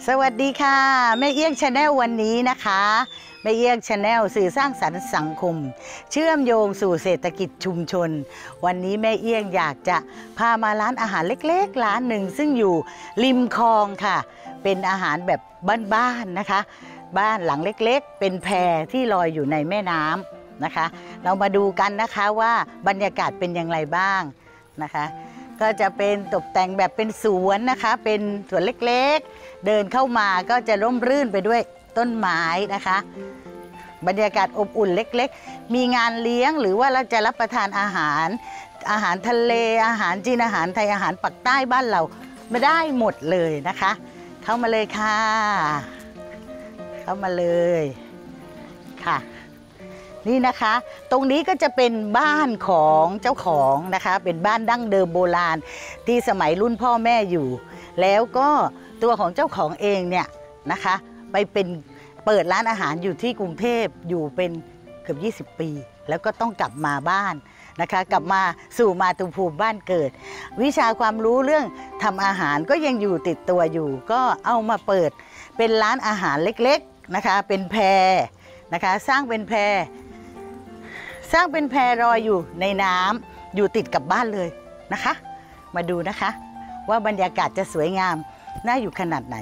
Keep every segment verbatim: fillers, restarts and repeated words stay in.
สวัสดีค่ะแม่เอี้ยงชาแนลวันนี้นะคะแม่เอี้ยงชาแนลสื่อสร้างสรรค์สังคมเชื่อมโยงสู่เศรษฐกิจชุมชนวันนี้แม่เอี้ยงอยากจะพามาร้านอาหารเล็กๆร้านหนึ่งซึ่งอยู่ริมคลองค่ะเป็นอาหารแบบบ้านๆนะคะบ้านหลังเล็กๆเป็นแพที่ลอยอยู่ในแม่น้ำนะคะเรามาดูกันนะคะว่าบรรยากาศเป็นอย่างไรบ้างนะคะก็จะเป็นตกแต่งแบบเป็นสวนนะคะเป็นสวนเล็กๆเดินเข้ามาก็จะร่มรื่นไปด้วยต้นไม้นะคะบรรยากาศอบอุ่นเล็กๆมีงานเลี้ยงหรือว่าเราจะรับประทานอาหารอาหารทะเลอาหารจีนอาหารไทยอาหารปักใต้บ้านเราไม่ได้หมดเลยนะคะเข้ามาเลยค่ะเข้ามาเลยค่ะนี่นะคะตรงนี้ก็จะเป็นบ้านของเจ้าของนะคะเป็นบ้านดั้งเดิมโบราณที่สมัยรุ่นพ่อแม่อยู่แล้วก็ตัวของเจ้าของเองเนี่ยนะคะไปเป็นเปิดร้านอาหารอยู่ที่กรุงเทพอยู่เป็นเกือบยี่สิบปีแล้วก็ต้องกลับมาบ้านนะคะกลับมาสู่มาตุภูมิบ้านเกิดวิชาความรู้เรื่องทำอาหารก็ยังอยู่ติดตัวอยู่ก็เอามาเปิดเป็นร้านอาหารเล็กๆนะคะเป็นแพนะคะสร้างเป็นแพสร้างเป็นแพลอยอยู่ในน้ำอยู่ติดกับบ้านเลยนะคะมาดูนะคะว่าบรรยากาศจะสวยงามน่าอยู่ขนาดไหน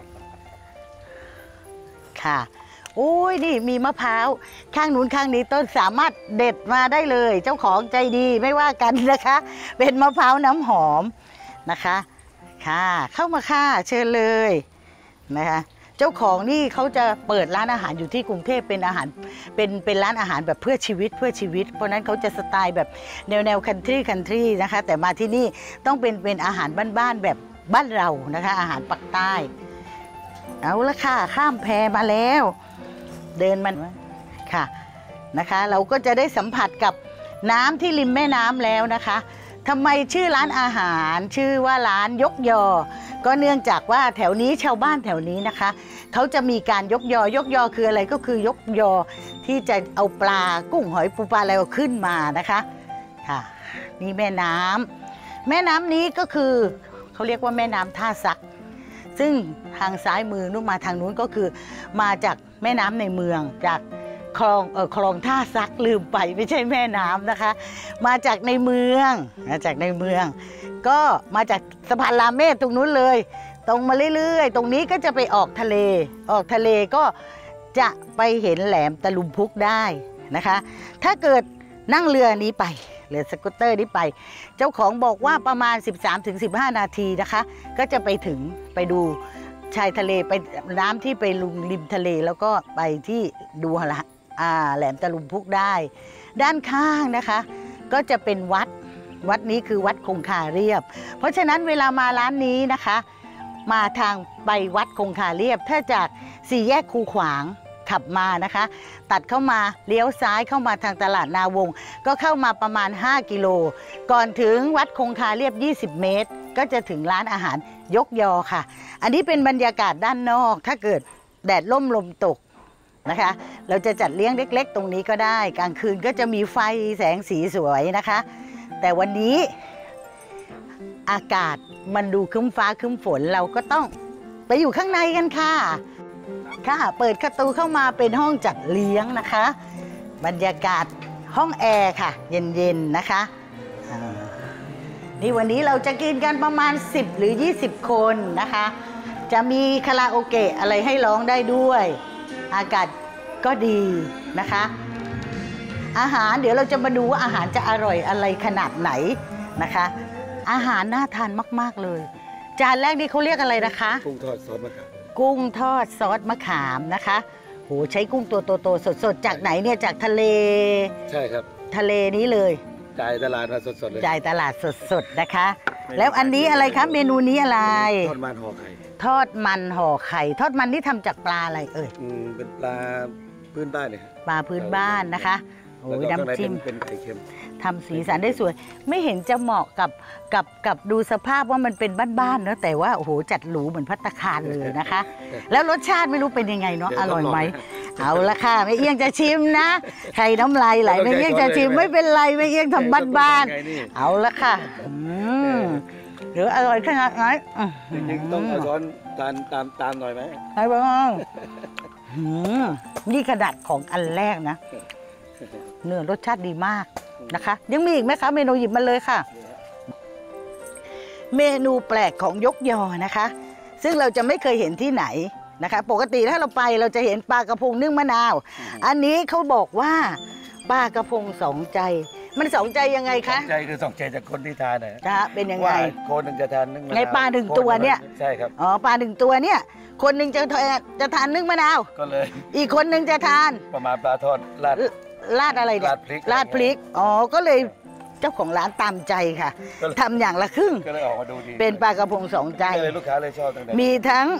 ค่ะโอ้ยนี่มีมะพร้าวข้างนู้นข้างนี้ต้นสามารถเด็ดมาได้เลยเจ้าของใจดีไม่ว่ากันนะคะเป็นมะพร้าวน้ำหอมนะคะค่ะเข้ามาค่ะเชิญเลยนะคะเจ้าของนี่เขาจะเปิดร้านอาหารอยู่ที่กรุงเทพเป็นอาหารเป็นเป็นร้านอาหารแบบเพื่อชีวิตเพื่อชีวิตเพราะนั้นเขาจะสไตล์แบบแนวแนวคันทรีคันทรีนะคะแต่มาที่นี่ต้องเป็นเป็นอาหารบ้านๆแบบบ้านเรานะคะอาหารปักใต้เอาละค่ะข้ามแพมาแล้วเดินมันค่ะนะคะเราก็จะได้สัมผัสกับน้ำที่ริมแม่น้ำแล้วนะคะทำไมชื่อร้านอาหารชื่อว่าร้านยกยอก็เนื่องจากว่าแถวนี้ชาวบ้านแถวนี้นะคะเขาจะมีการยกยอยกยอคืออะไรก็คือยกยอที่จะเอาปลากุ้งหอยปูปลาอะไรขึ้นมานะคะค่ะนี่แม่น้ำแม่น้ำนี้ก็คือเขาเรียกว่าแม่น้ำท่าซักซึ่งทางซ้ายมือนู้นมาทางนู้นก็คือมาจากแม่น้ำในเมืองจากคลองเออคลองท่าซักลืมไปไม่ใช่แม่น้ำนะคะมาจากในเมืองมาจากในเมืองก็มาจากสะพานรามเมตรตรงนู้นเลยตรงมาเรื่อยๆตรงนี้ก็จะไปออกทะเลออกทะเลก็จะไปเห็นแหลมตะลุมพุกได้นะคะถ้าเกิดนั่งเรือนี้ไปเรือสกูตเตอร์นี้ไปเจ้าของบอกว่าประมาณ สิบสามถึงสิบห้า นาทีนะคะก็จะไปถึงไปดูชายทะเลไปน้ำที่ไปลุมริมทะเลแล้วก็ไปที่ดูแหลมตะลุมพุกได้ด้านข้างนะคะก็จะเป็นวัดวัดนี้คือวัดคงคาเรียบเพราะฉะนั้นเวลามาร้านนี้นะคะมาทางไปวัดคงคาเรียบถ้าจากสี่แยกคูขวางขับมานะคะตัดเข้ามาเลี้ยวซ้ายเข้ามาทางตลาดนาวงก็เข้ามาประมาณห้ากิโลก่อนถึงวัดคงคาเรียบยี่สิบเมตรก็จะถึงร้านอาหารยกยอค่ะอันนี้เป็นบรรยากาศด้านนอกถ้าเกิดแดดล่มลมตกนะคะเราจะจัดเลี้ยงเล็กๆตรงนี้ก็ได้กลางคืนก็จะมีไฟแสงสีสวยนะคะแต่วันนี้อากาศมันดูครึ้มฟ้าครึ้มฝนเราก็ต้องไปอยู่ข้างในกันค่ะค่ะเปิดประตูเข้ามาเป็นห้องจัดเลี้ยงนะคะบรรยากาศห้องแอร์ค่ะเย็นๆนะคะนี่วันนี้เราจะกินกันประมาณสิบหรือยี่สิบคนนะคะจะมีคาราโอเกะอะไรให้ร้องได้ด้วยอากาศก็ดีนะคะอาหารเดี๋ยวเราจะมาดูว่าอาหารจะอร่อยอะไรขนาดไหนนะคะอาหารน่าทานมากๆเลยจานแรกนี่เขาเรียกอะไรนะคะกุ้งทอดซอสมะขามกุ้งทอดซอสมะขามนะคะโหใช้กุ้งตัวโตๆสดๆจากไหนเนี่ยจากทะเลใช่ครับทะเลนี้เลยจ่ายตลาดมาสดๆเลยจ่ายตลาดสดๆนะคะแล้วอันนี้อะไรครับเมนูนี้อะไรทอดมันห่อไข่ทอดมันห่อไข่ทอดมันนี่ทำจากปลาอะไรเอ่ยอืมเป็นปลาพื้นบ้านเลยปลาพื้นบ้านนะคะโอ้ยน้ำจิ้มเป็นไข่เค็มทำสีสันได้สวยไม่เห็นจะเหมาะกับกับกับดูสภาพว่ามันเป็นบ้านๆเนอะแต่ว่าโอ้โหจัดหรูเหมือนภัตตาคารเลยนะคะแล้วรสชาติไม่รู้เป็นยังไงเนาะอร่อยไหมเอาละค่ะแม่เอี้ยงจะชิมนะใครน้ำลายไหลแม่เอี้ยงจะชิมไม่เป็นไรแม่เอี้ยงทำบ้านๆเอาละค่ะหรืออร่อยขนาดไหนจริงๆต้องเอาช้อนตามตามตามหน่อยไหมไอ้บ้างนี่ขนาดของอันแรกนะเนื้อรสชาติดีมากนะคะ ยังมีอีกไหมคะเมนูหยิบมาเลยค่ะ เมนูแปลกของยกยอนะคะ ซึ่งเราจะไม่เคยเห็นที่ไหนนะคะ ปกติถ้าเราไปเราจะเห็นปลากระพงนึ่งมะนาว อันนี้เขาบอกว่าปลากระพงสองใจ มันสองใจยังไงคะสองใจคือสองใจจากคนที่ทานนะนะเป็นยังไงว่าคนหนึ่งจะทานนึ่งมะนาวในปลาหนึ่งตัวเนี่ยใช่ครับอ๋อปลาหนึ่งตัวเนี่ย คนหนึ่งจะจะทานนึ่งมะนาวก็เลยอีกคนหนึ่งจะทานประมาณปลาทอดราดลาดอะไรเนี่ยราดพริกลาดพริกอ๋อก็เลยเจ้าของร้านตามใจค่ะก็เลยทำอย่างละครึ่งก็เลยออกมาดูดีเป็นปลากระพงสองใจก็เลยลูกค้าเลยชอบตั้งแต่มีทั้ง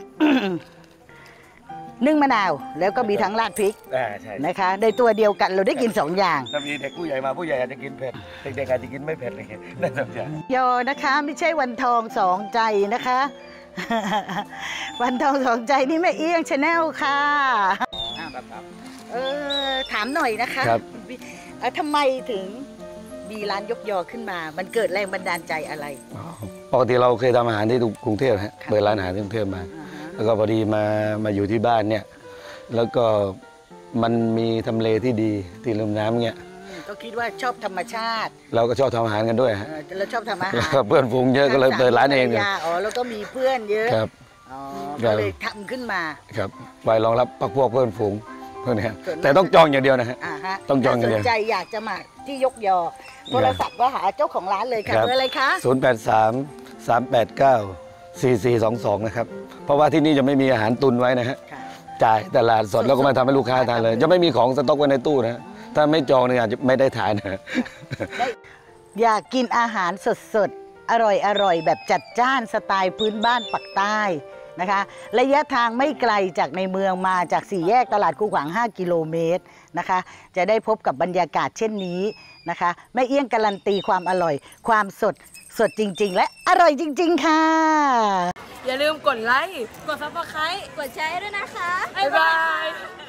นึ่งมะนาว แล้วก็มีทั้งราดพริกอ่าใช่นะคะ ในตัวเดียวกันเราได้กินสองอย่างถ้ามีเด็กผู้ใหญ่มาผู้ใหญ่อาจจะกินเผ็ดเด็กๆอาจจะกินไม่เผ็ดเลยนั่นสองอย่างยอนะคะไม่ใช่วันทองสองใจนะคะ วันทองสองใจนี่แม่เอี้ยงชาแนลค่ะเออถามหน่อยนะคะครับเอ่อทำไมถึงมีร้านยกยอขึ้นมา มันเกิดแรงบันดาลใจอะไรปกติเราเคยทำอาหารที่กรุงเทพฮะค่ะเปิดร้านอาหารที่กรุงเทพมาอ่าฮะแล้วก็พอดีมามาอยู่ที่บ้านเนี่ย แล้วก็มันมีทำเลที่ดีที่ริมน้ำเงี้ยอืมก็คิดว่าชอบธรรมชาติเราก็ชอบทำอาหารกันด้วยฮะเออเราชอบทำอาแล้วหารก็เพื่อนฝูงเยอะก็เลยเปิดร้านเองภเลยรรยาอ๋อแล้วก็มีเพื่อนเยอะครับอ๋อครัก็บเลยทำขึ้นมาครับไว้รองรับพักพวกเพื่อนฝูงเพื่อนเนี่ยส่วนมากแต่ต้องจองอย่างเดียวนะฮะอ่าฮะต้องจองถ้ากันสเลยนใจอยากจะมาที่ยกยอโทรศัพท์ว่าหาเจ้าของร้านเลยค่ะครับเบอร์อะไรคะศูนย์แปดสาม สามแปดเก้า สี่สี่สองสองนะครับ เพราะว่าที่นี่จะไม่มีอาหารตุนไว้นะฮะค่ะจ่ายตลาดสดแล้วก็มาทำให้ลูกค้าทานเลย จะไม่มีของสต็อกไว้ในตู้นะ ถ้าไม่จองเนี่ยอาจจะไม่ได้ทานนะได้อยากกินอาหารสดๆ อร่อยๆ แบบจัดจ้านสไตล์พื้นบ้านปักใต้นะคะ ระยะทางไม่ไกลจากในเมืองมาจากสี่แยกตลาดคูขวางห้ากิโลเมตรนะคะ จะได้พบกับบรรยากาศเช่นนี้นะคะแม่เอี้ยงการันตีความอร่อย ความสดสดจริงๆ และอร่อยจริงๆ ค่ะอย่าลืมกดไลค์กดซับสไครต์กดแชร์ด้วยนะคะบ๊ายบาย